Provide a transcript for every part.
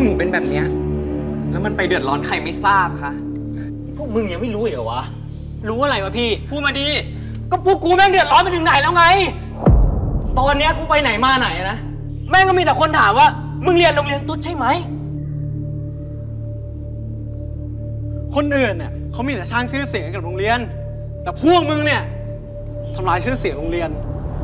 หมูเป็นแบบเนี้ยแล้วมันไปเดือดร้อนใครไม่ทราบคะพวกมึงยังไม่รู้เหรอวะรู้อะไรวะพี่พูดมาดีก็พวกกูแม่งเดือดร้อนไปถึงไหนแล้วไงตอนเนี้ยกูไปไหนมาไหนนะแม่งก็มีแต่คนถามว่ามึงเรียนโรงเรียนตุ๊ดใช่ไหมคนอื่นเนี่ยเขามีแต่สร้างชื่อเสียงกับโรงเรียนแต่พวกมึงเนี่ยทำลายชื่อเสียงโรงเรียน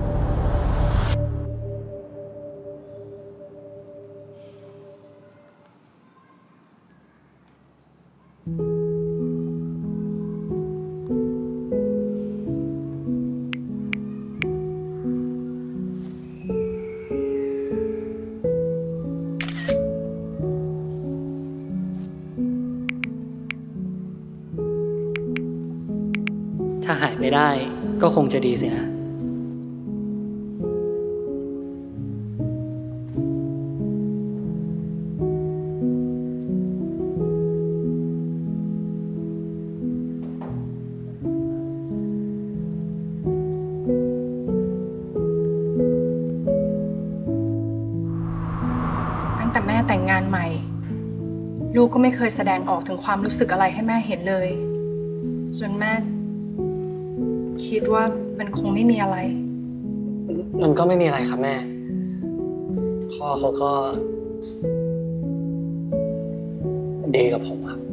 ถ้าหายไปได้ก็คงจะดีสินะตั้งแต่แม่แต่งงานใหม่ลูกก็ไม่เคยแสดงออกถึงความรู้สึกอะไรให้แม่เห็นเลยจนแม่คิดว่ามันคงไม่มีอะไรมันก็ไม่มีอะไรครับแม่พ่อเขาก็ดีกับผมครับ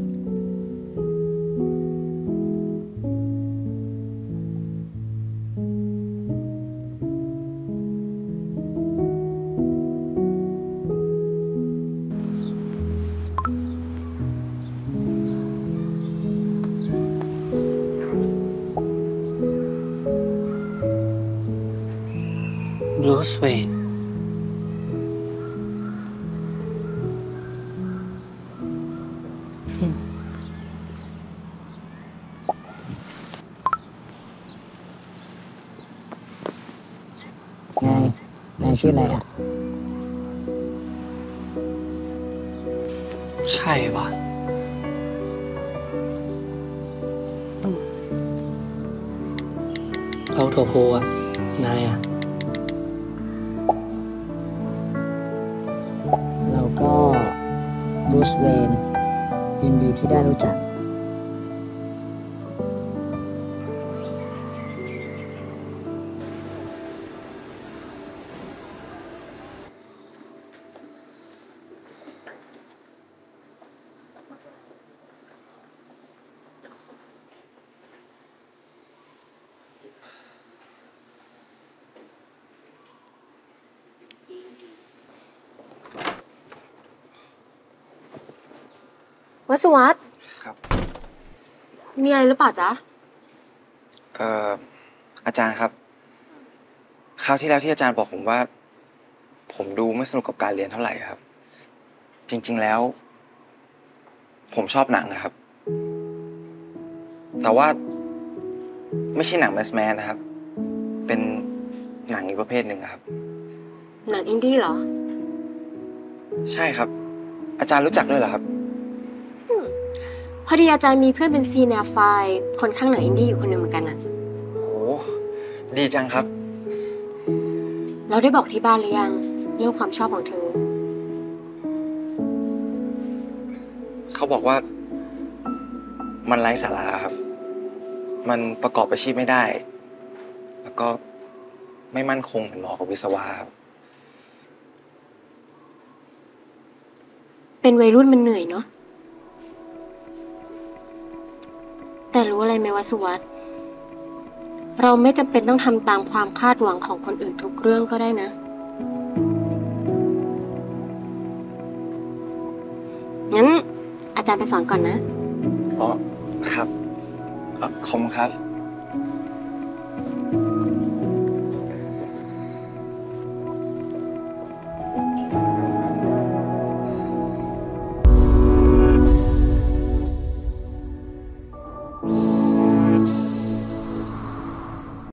Blue Suede นายชื่ออะไรอ่ะใครวะเราโทรโพอ่ะนายอ่ะเราก็บรูซเวนยินดีที่ได้รู้จักวสุวัฒน์ครับมีอะไรหรือเปล่าจ๊ะอาจารย์ครับคราวที่แล้วที่อาจารย์บอกผมว่าผมดูไม่สนุกกับการเรียนเท่าไหร่ครับจริงๆแล้วผมชอบหนังนะครับแต่ว่าไม่ใช่หนังแมสแมนนะครับเป็นหนังอีกประเภทหนึ่งครับหนังอินดี้เหรอใช่ครับอาจารย์รู้จักด้วยเหรอครับพอดีอาจารย์มีเพื่อนเป็นซีเนียร์ไฟคนข้างหนังอินดี้อยู่คนหนึ่งเหมือนกันอะโหดีจังครับเราได้บอกที่บ้านหรือยังเรื่องความชอบของเธอเขาบอกว่ามันไร้สาระครับมันประกอบอาชีพไม่ได้แล้วก็ไม่มั่นคงเหมือนหมอกับวิศวะครับเป็นวัยรุ่นมันเหนื่อยเนาะแต่รู้อะไรไหมวะสุวัฒน์เราไม่จำเป็นต้องทำตามความคาดหวังของคนอื่นทุกเรื่องก็ได้นะงั้นอาจารย์ไปสอนก่อนนะอ๋อครับขอบคุณครับ